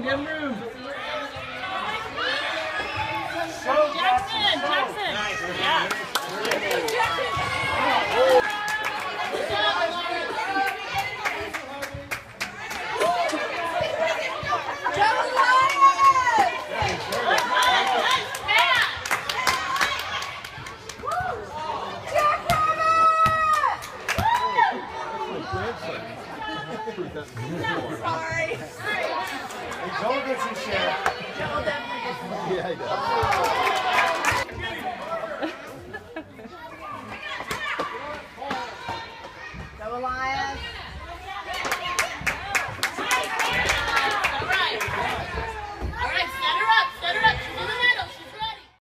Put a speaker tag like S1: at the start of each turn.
S1: give him room.
S2: Jackson!
S1: Nice.
S2: Yeah.
S3: Sorry.
S4: Joel gets his share.
S3: Joel definitely gets his share.
S4: Yeah, he does.